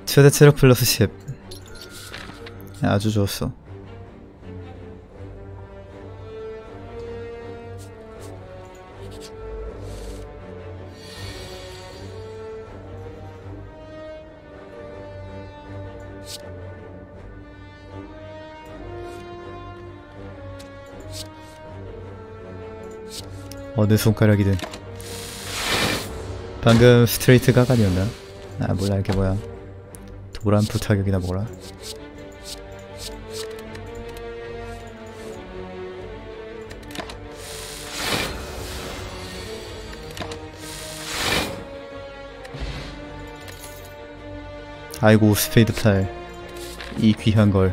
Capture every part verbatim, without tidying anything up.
최대 체력 플러스 십. 아주 좋았어. 어느 손가락이든. 방금 스트레이트 가간이었나? 아 몰라 이게 뭐야. 도란프 타격이나 뭐라. 아이고 스페이드 팔. 이 귀한 걸.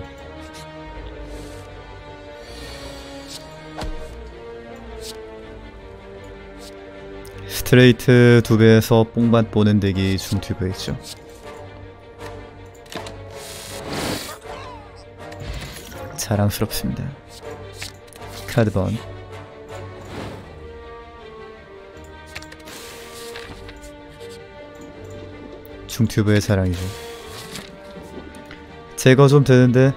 스트레이트 두 배에서 뽕맛 보는 덱이 중튜브에 있죠. 자랑스럽습니다. 카드번. 중튜브의 자랑이죠. 제거 좀 되는데.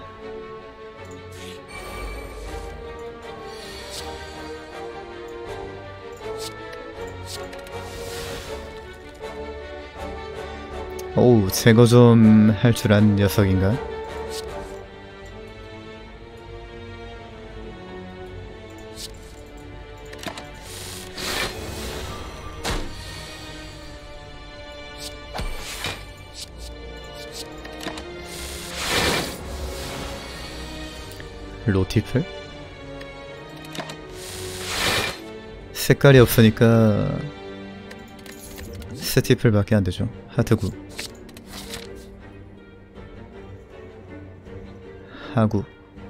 오우 제거 좀 할 줄 아는 녀석인가? 로티플? 색깔이 없으니까 스티플 밖에 안되죠. 하트구 하구.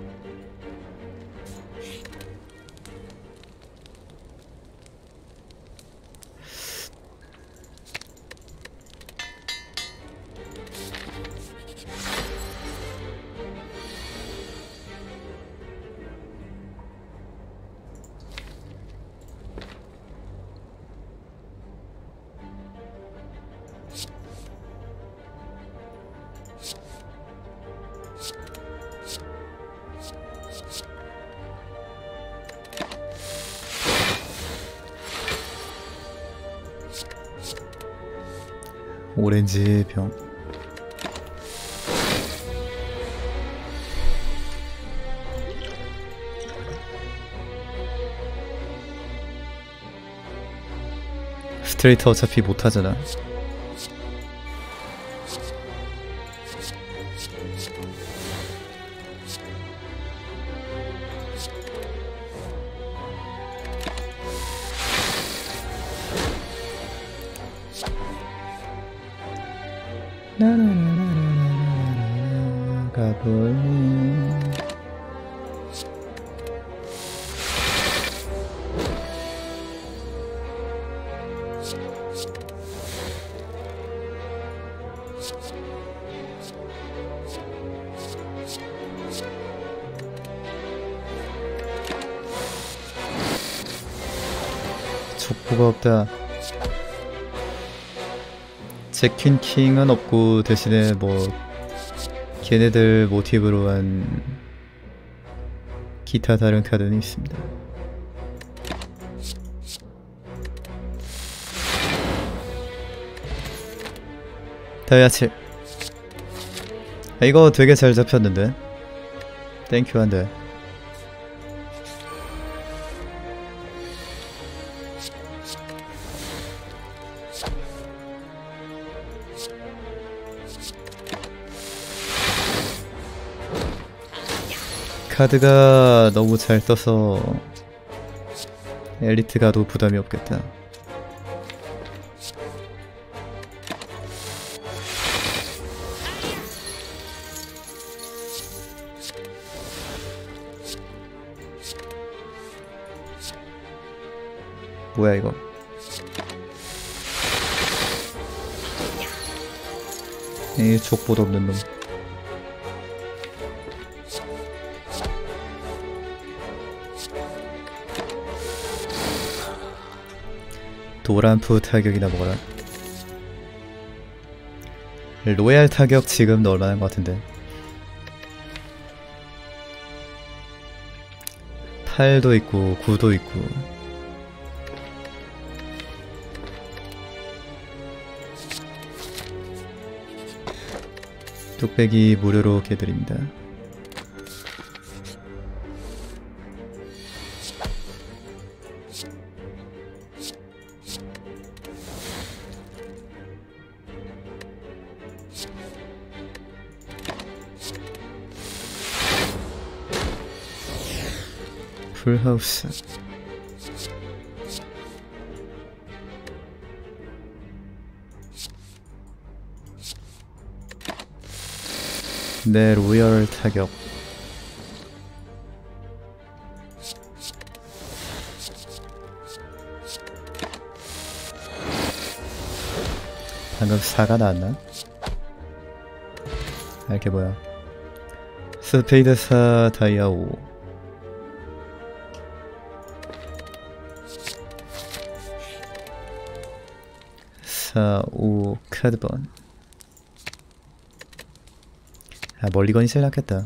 오렌지 병. 스트레이트 어차피 못하잖아. 가볼래. 족보가 없다. 제퀸 킹은 없고 대신에 뭐 걔네들 모티브로 한 기타 다른 카드는 있습니다. 다이아칠. 아, 이거 되게 잘 잡혔는데. 땡큐 한데. 카드가 너무 잘 떠서 엘리트 가도 부담이 없겠다. 뭐야 이거. 이 족보도 없는 놈. 도란프 타격이나 먹어라. 로얄 타격 지금 넣을만한 것 같은데. 팔도 있고 구도 있고. 뚝배기 무료로 개드립니다. 풀하우스. 네, 로열 타격. 방금 사가 나왔나? 아, 이게 뭐야? 스페이드 사 다이아 오. 사, 오 카드번. 아, 멀리건이 제일 낫겠다.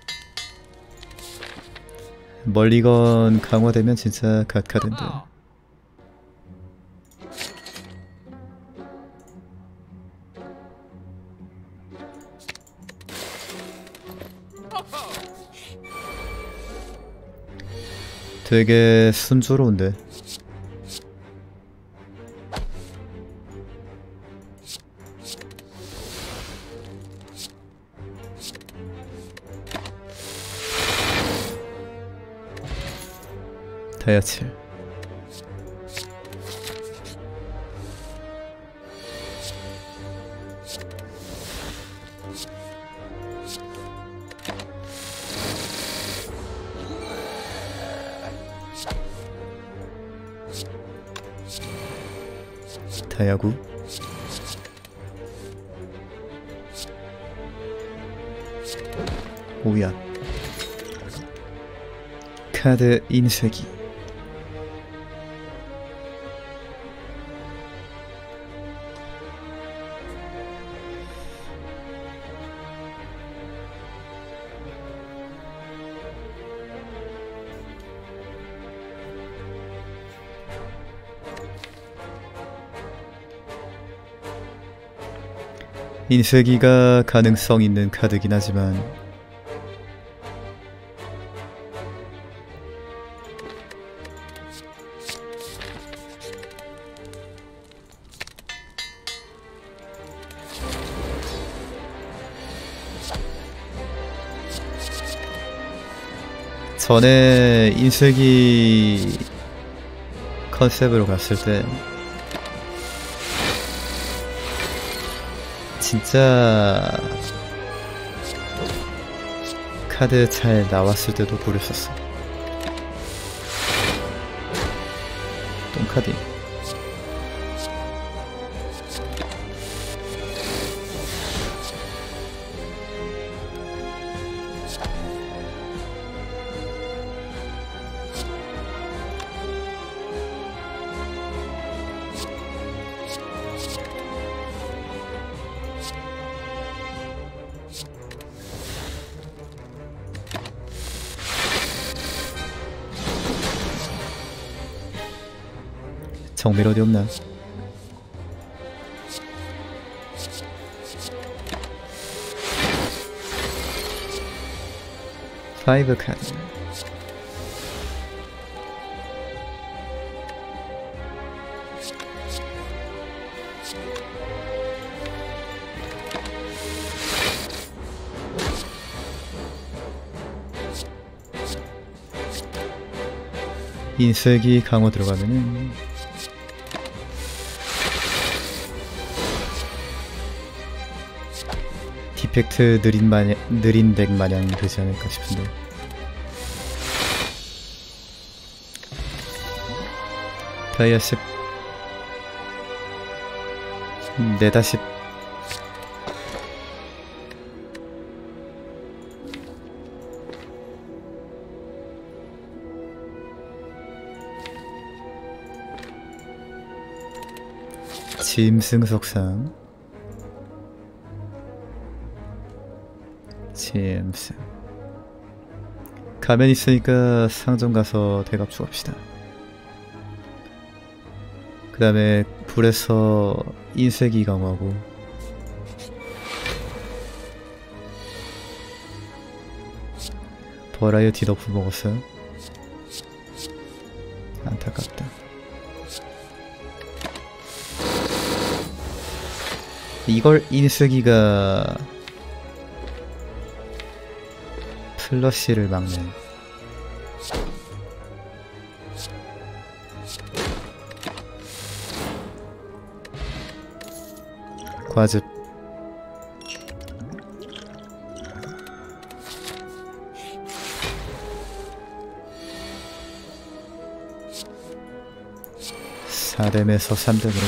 멀리건 강화되면 진짜 갓카드인데. 되게 순조로운데. 다이아 칠. 다이아 구. 오야. 카드 인쇄기. 인쇄기가 가능성 있는 카드긴 하지만 전에 인쇄기 컨셉으로 갔을 때 진짜 카드 잘 나왔을 때도 고렸었어. 똥카드. 정밀 어디 없나? 파이브 카드. 인쇄기 강화 들어가면은 디펙트 느린 마냥, 느린 덱 마냥 되지 않을까 싶은데. 다이아 십. 네다 십. 짐승 석상. 짐스. 가면 있으니까 상점 가서 대갑 주갑시다. 그 다음에 불에서 인쇄기 강화하고 버라이어티 너프 먹었어요? 안타깝다. 이걸 인쇄기가 플러시를 막네. 과즙. 사 뎀에서 삼 뎀으로.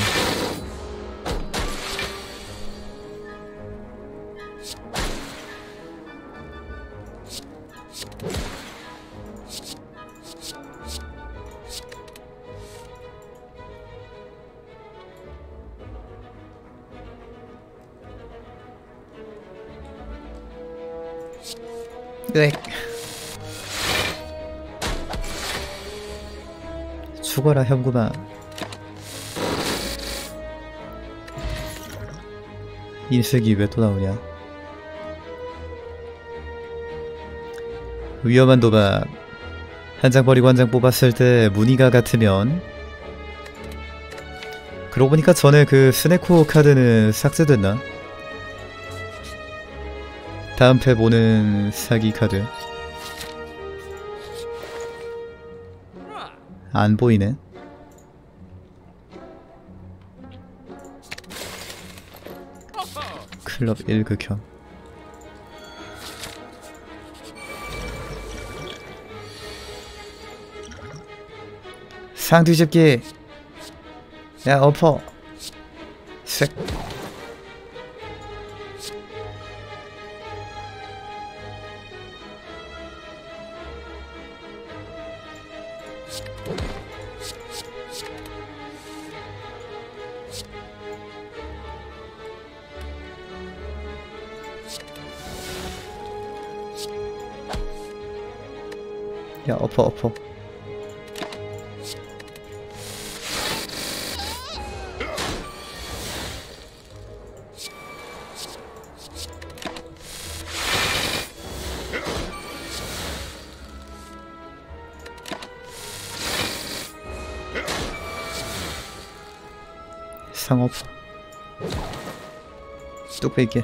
으엑. 죽어라 현구마. 인쇄기 왜 또 나오냐. 위험한 도박. 한 장 버리고 한 장 뽑았을 때 무늬가 같으면. 그러고 보니까 전에 그 스네코 카드는 삭제됐나? 다음 패 보는 사기 카드 안 보이네. 클럽 일 극혐. 상 뒤집기. 야 엎어. 색. 야 엎어 엎어. 상 엎어. 뚝배기.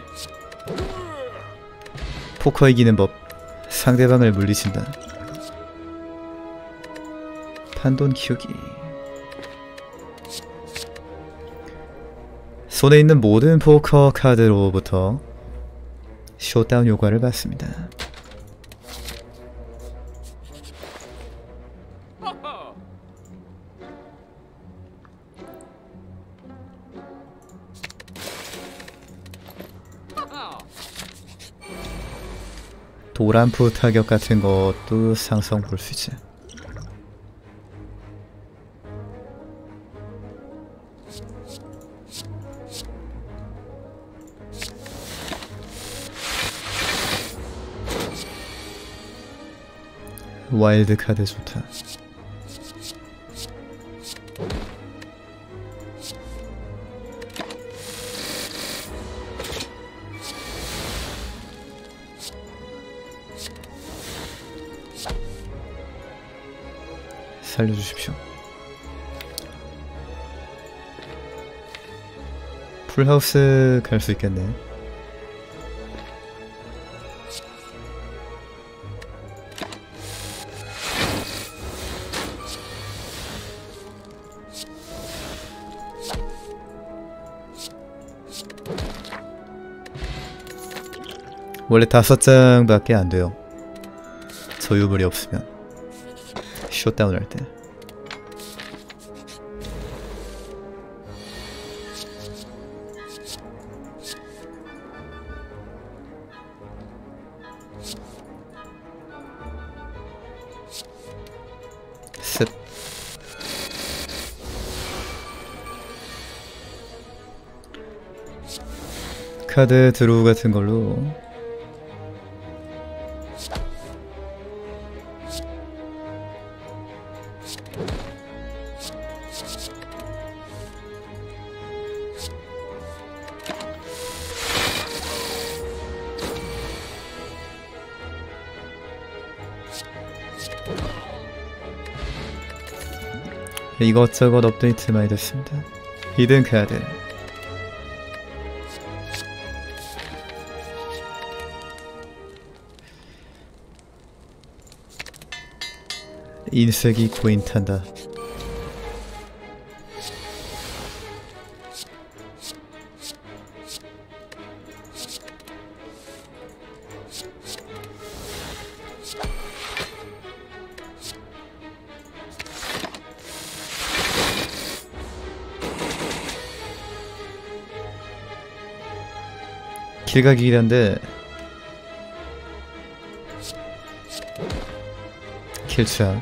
포커 이기는 법. 상대방을 물리친다. 판돈 키우기. 손에 있는 모든 포커 카드로부터 쇼다운 효과를 받습니다. 도란프 타격 같은 것도 상성 볼 수 있지. 와일드 카드 좋다. 살려주십시오. 풀하우스 갈 수 있겠네. 원래 다섯 장밖에 안 돼요. 소유물이 없으면. 셧다운 할 때. 셋. 카드 드로우 같은 걸로 이것저것 업데이트 많이 됐습니다. 히든 카드, 인색이 코인 탄다. 길 가기긴 한데 킬차.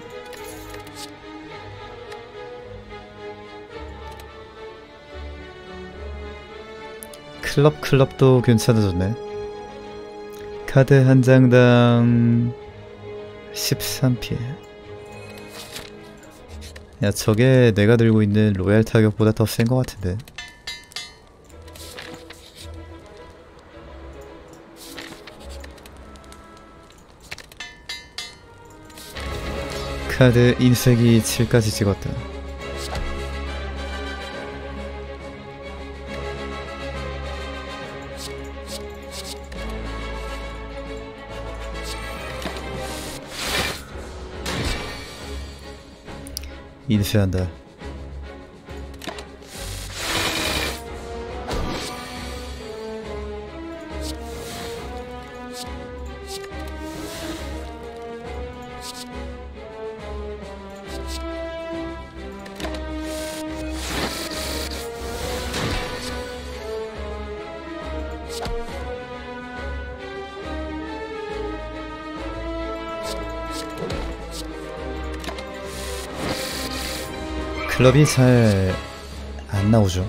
클럽 클럽도 괜찮아졌네. 카드 한 장당 십삼 피해. 야, 저게 내가 들고 있는 로얄 타격보다 더 센 것 같은데. 카드 인색이 칠까지 찍었다. 인쇄한다. 클럽이 잘 안 나오죠.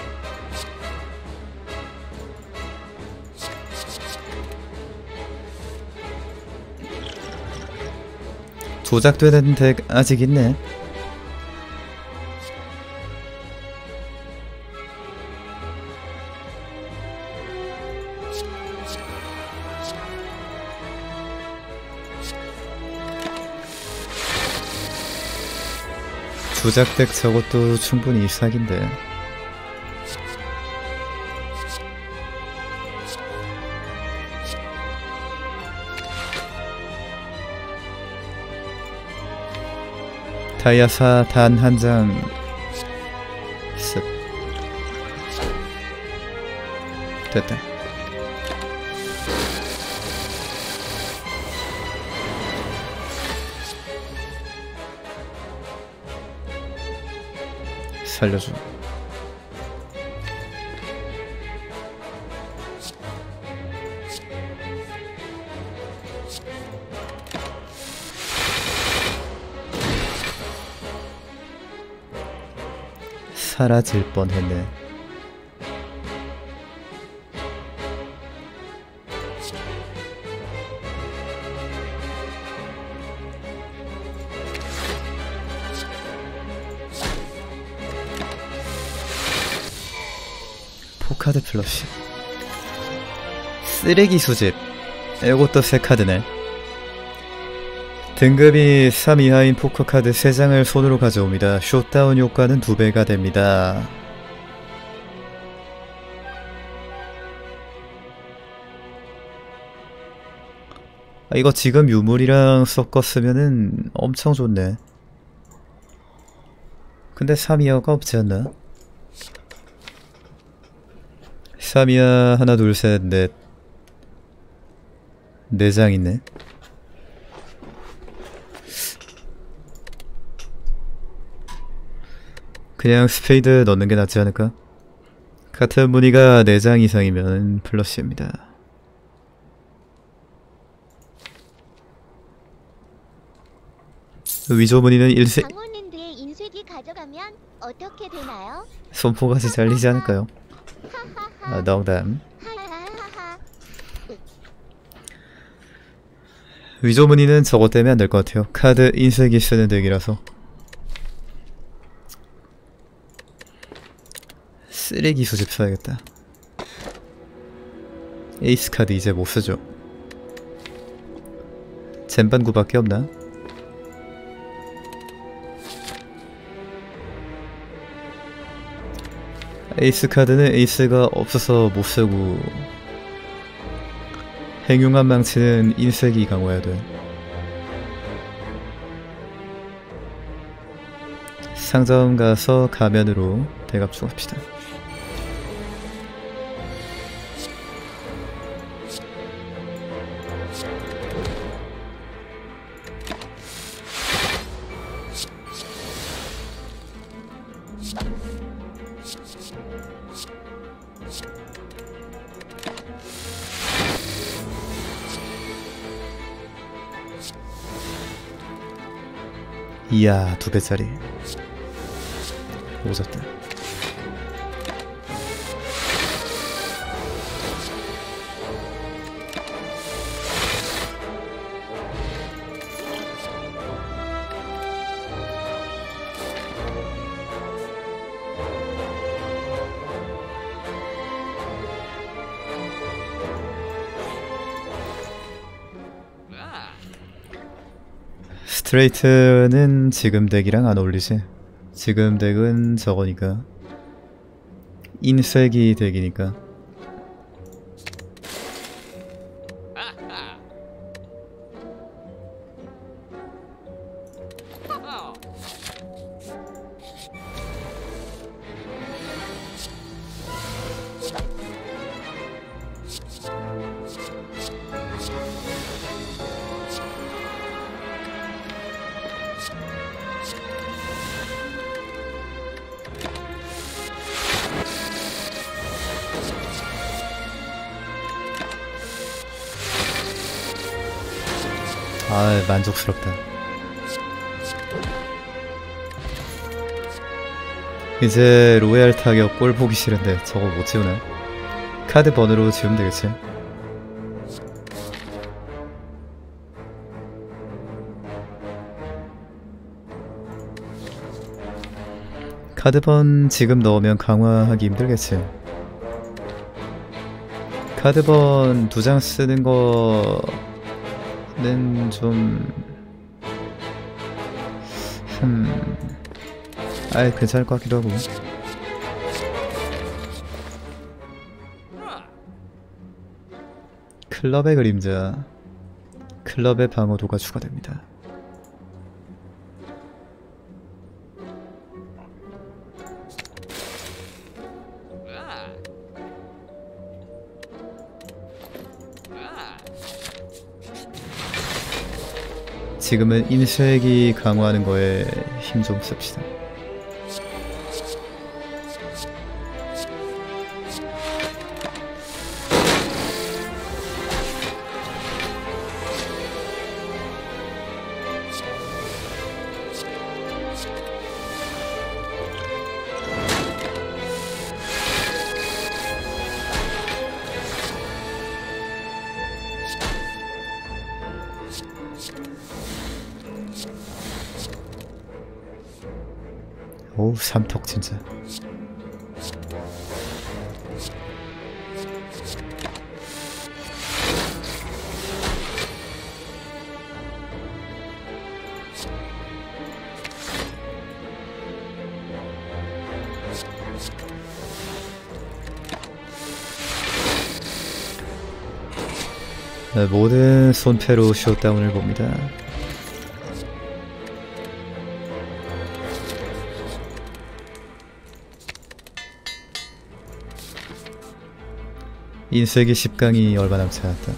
조작되는 덱 아직 있네. 조작덱 저것도 충분히 사기인데. 다이아사 단 한 장 습. 됐다. 살려줘. 사라질 뻔했네. 포카드 플러시. 쓰레기 수집. 이것도 새 카드네. 등급이 삼 이하인 포커카드 세 장을 손으로 가져옵니다. 숏다운 효과는 두 배가 됩니다. 아, 이거 지금 유물이랑 섞었으면은 엄청 좋네. 근데 삼 이하가 없지 않나? 삼 이하 하나 둘 셋 넷 네 장 있네. 그냥 스페이드 넣는 게 낫지 않을까? 같은 무늬가 네 장 이상이면 플러스입니다. 위조 무늬는 일세... 강원랜드의 인쇄기 가져가면 어떻게 되나요? 손포같이 잘리지 않을까요? 아, 농담. 위조 무늬는 저것 때문에 안 될 것 같아요. 카드 인쇄기 쓰는 덱이라서. 쓰레기 수집 써야겠다. 에이스 카드 이제 못쓰죠. 젠반구밖에 없나? 에이스 카드는 에이스가 없어서 못쓰고 행용한 망치는 인색이 강화해야 돼. 상점 가서 가면으로 대갑주 합시다. 이야, 두 배짜리. 오졌다. 스트레이트는 지금 덱이랑 안 어울리지? 지금 덱은 저거니까. 인쇄기 덱이니까. 아, 만족스럽다. 이제 로얄 타격 꼴 보기 싫은데 저거 못 지우나? 카드 번호로 지우면 되겠지? 카드 번 지금 넣으면 강화하기 힘들겠지? 카드 번 두 장 쓰는 거 는 좀... 흠... 아이, 괜찮을 것 같기도 하고. 클럽의 그림자. 클럽의 방어도가 추가됩니다. 지금은 인쇄기 강화하는 거에 힘 좀 씁시다. 오우, 삼턱 진짜. 네, 모든 손패로 쇼다운을 봅니다. 인쇄기 십 강이 얼마 남지 않았다.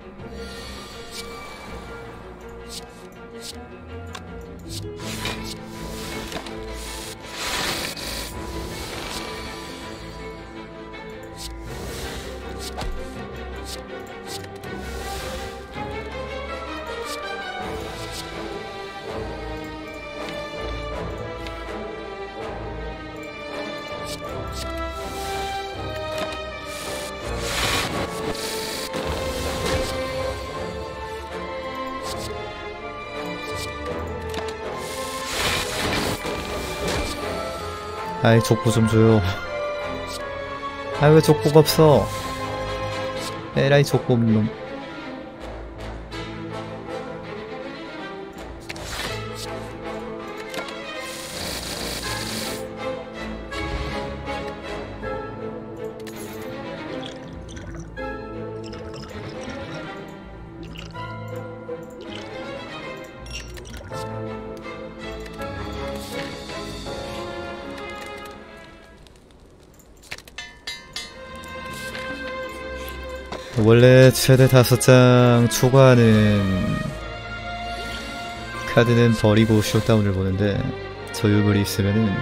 아이, 족보 좀 줘요. 아이, 왜 족보가 없어? 에라이, 족보 없는 놈. 원래 최대 다섯 장 초과하는 카드는 버리고 쇼다운을 보는데 저유물이 있으면은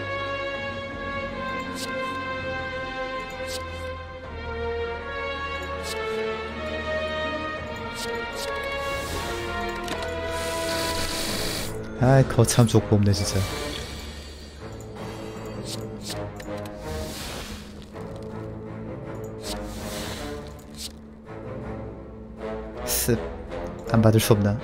아이 거참 족보 없네 진짜. 습 안 받을 수 없나?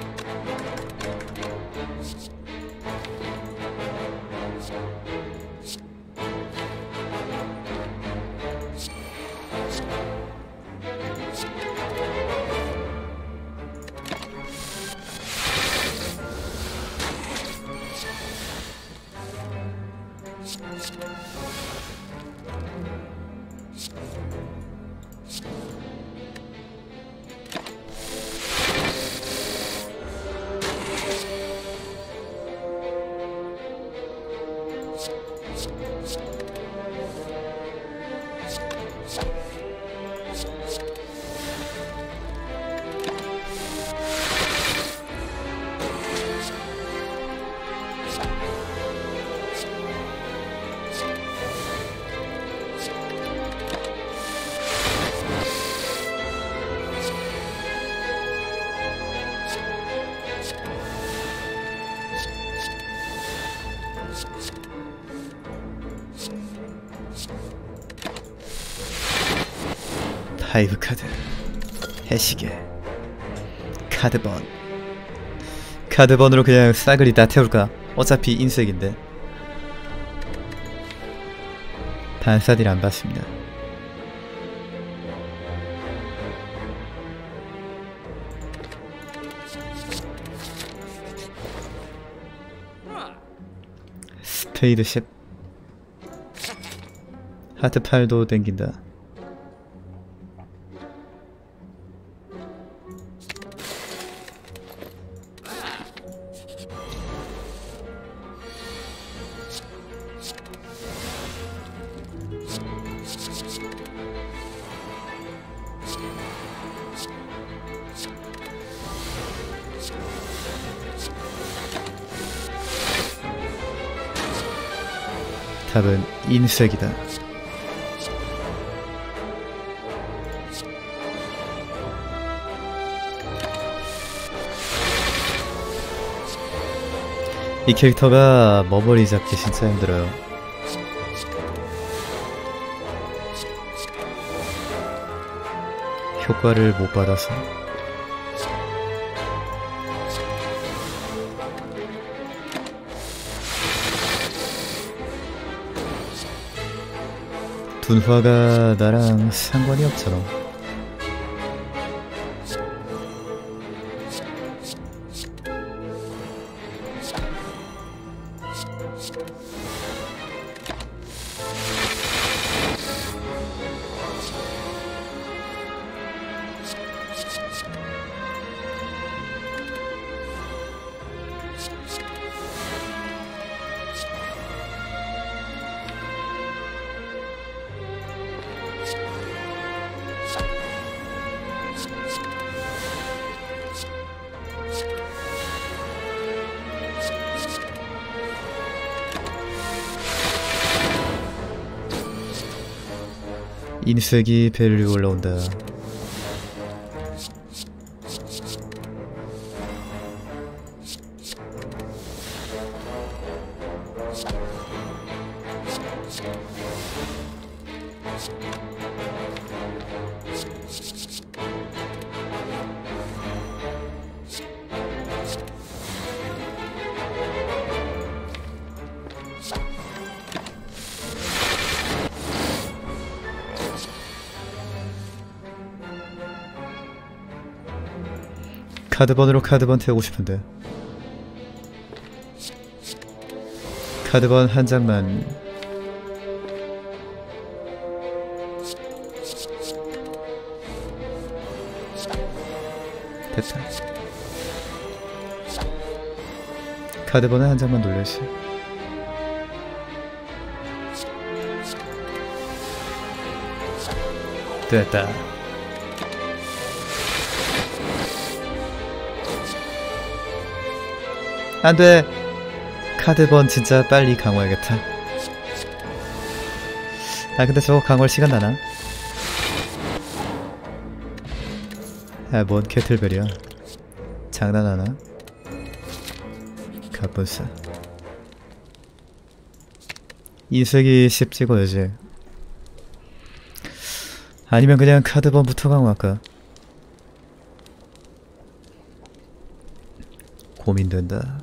하이브 카드, 해시계, 카드번. 카드번으로 그냥 싸그리 다 태울까? 어차피 인색인데. 반사딜 안 받습니다. 스페이드 십. 하트 팔도 땡긴다. 답은 인색이다. 이 캐릭터가 머머리 잡기 진짜 힘들어요. 효과를 못 받아서. 둔화가 나랑 상관이 없잖아. 인색이 밸류 올라온다. 카드번으로 카드번 태우고 싶은데 카드번 한 장만. 됐다. 카드번은 한 장만 돌려야지. 됐다. 안돼. 카드번 진짜 빨리 강화해야겠다. 아 근데 저거 강화할 시간 나나? 아 뭔 캐틀벨이야. 장난하나? 갑분싸. 이색이 십 찍어야지. 아니면 그냥 카드번부터 강화할까? 고민된다.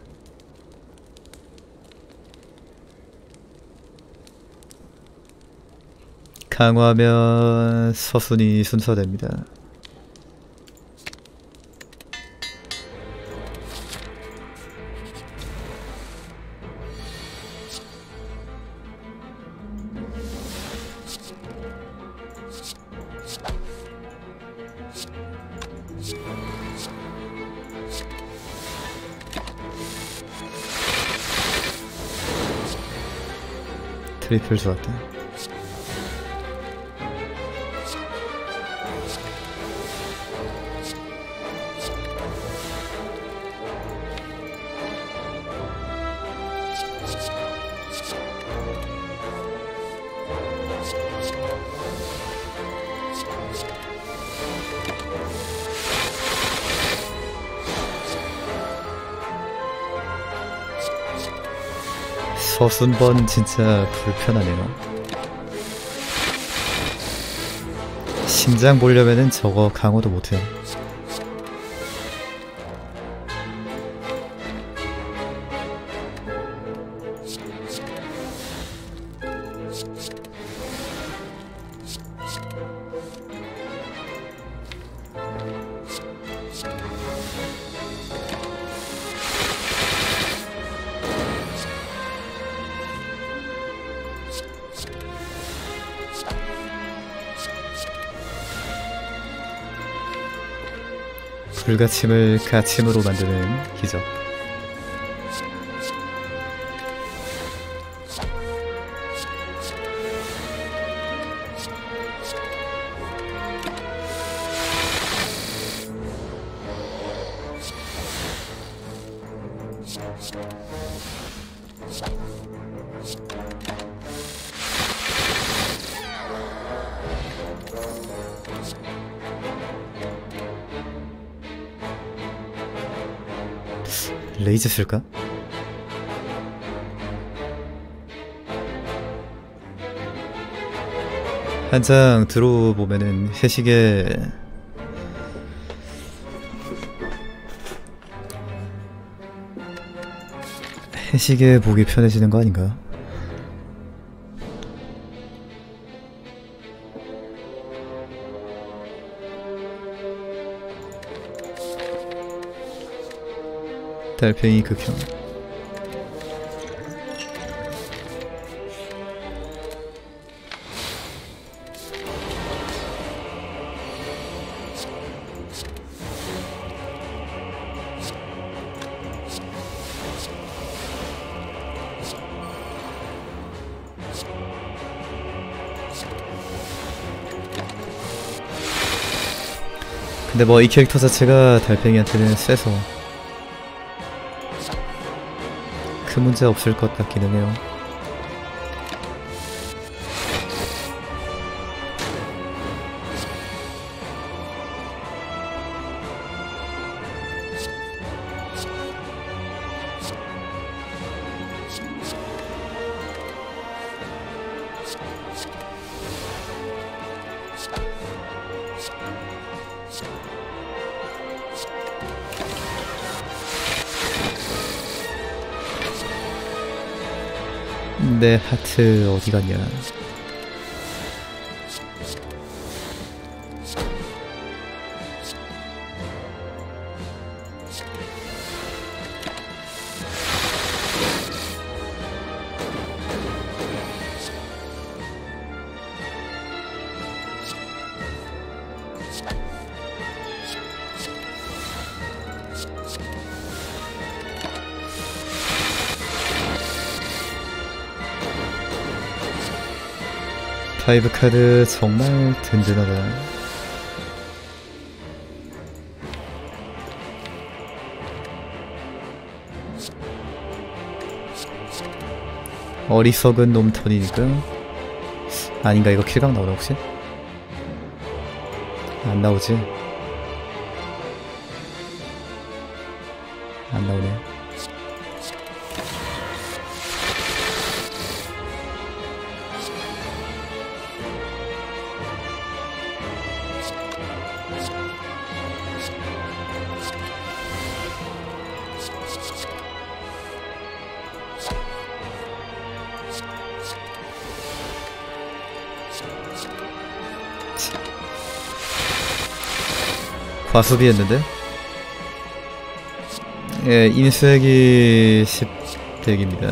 강화하면 서순이 순서됩니다. 트리플 좋았다. 서순번 진짜 불편하네요. 심장 보려면은 저거 강화도 못해요. 불가침을 가침으로 만드는 기적. 레이즈 쓸까? 한 장 들어보면은 해시계 해시계 보기 편해지는 거 아닌가? 달팽이 극혐. 근데 뭐 이 캐릭터 자체가 달팽이한테는 세서 큰 문제 없을 것 같기는 해요. 내 하트 어디 갔냐? 파이브 카드 정말 든든하다. 어리석은 놈 턴이니까. 아닌가, 이거 킬각 나오나 혹시? 안 나오지? 안 나오네. 과수비했는데? 예, 인수액이 십 덱입니다.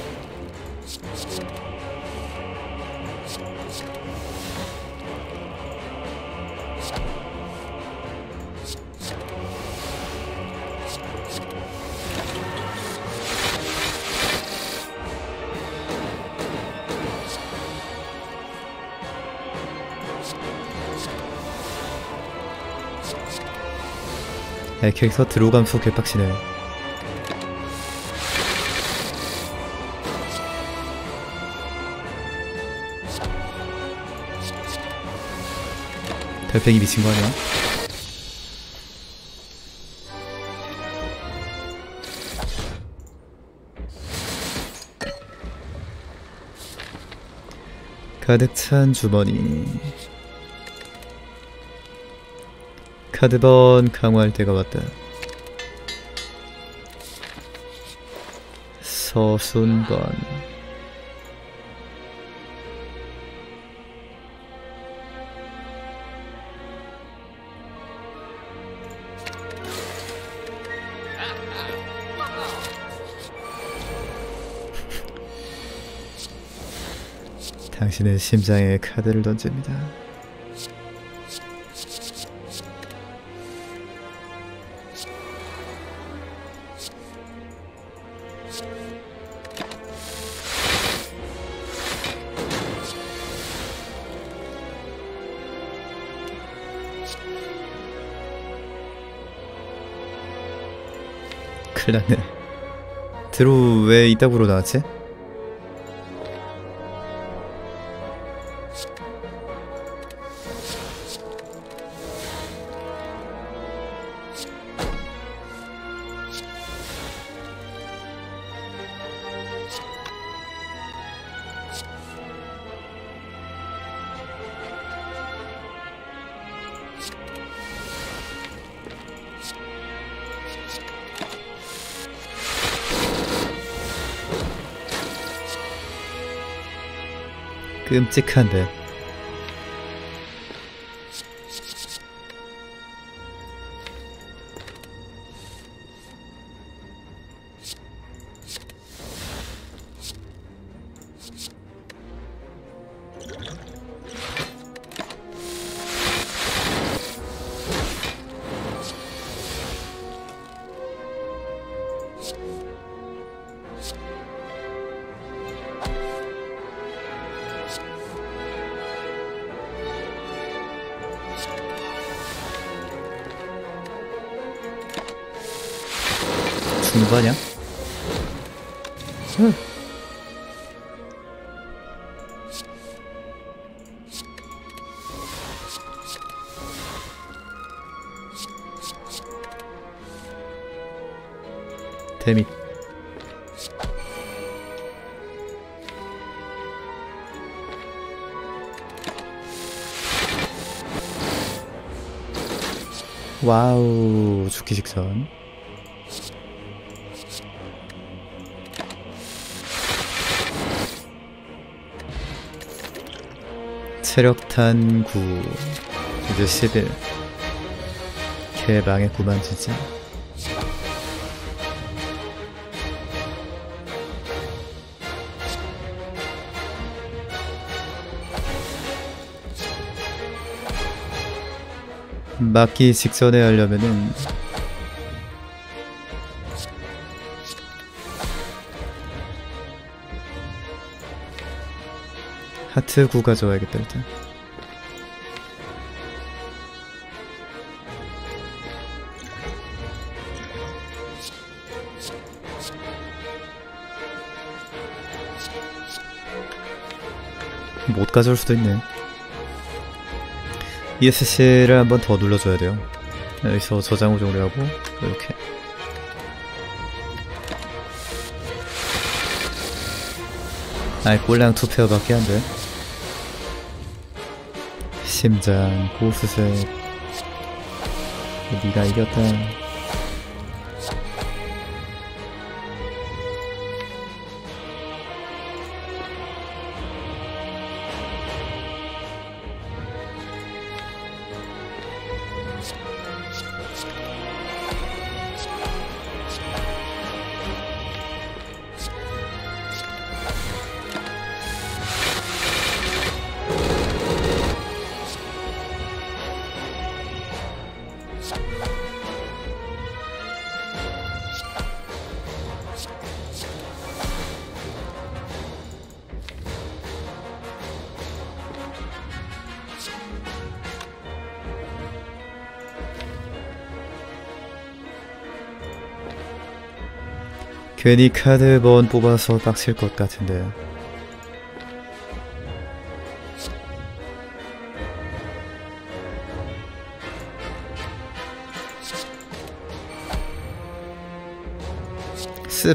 야, 캐릭터 들어감수 개빡치네. 달팽이 미친 거 아니야? 가득 찬 주머니. 카드번 강화할 때가 왔다. 서순번. 당신의 심장에 카드를 던집니다. 큰일났네. 드루 왜 이따구로 나왔지? 끔찍한데. 죽는 거 아니야? 응. 데밋. 와우, 죽기 직전. 체력탄 구. 이제 십일. 개망했구만 진짜. 맞기 직전에 하려면은 하트 구 가져와야겠다 일단. 못 가져올 수도 있네. 이에스씨를 한 번 더 눌러줘야 돼요. 여기서 저장 호종을 하고 이렇게. 아이, 꼴랑 투 페어밖에 안 돼. 심장, 고수색. 네가 이겼다. 괜히 카드 번 뽑아서 빡칠 것 같은데. 습.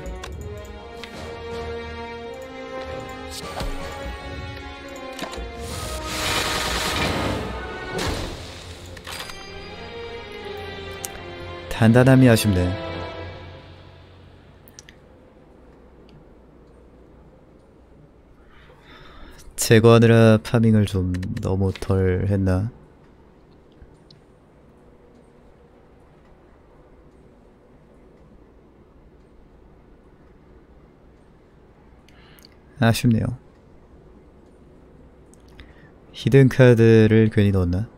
단단함이 아쉽네. 제거하느라 파밍을 좀 너무 덜 했나? 아쉽네요. 히든 카드를 괜히 넣었나?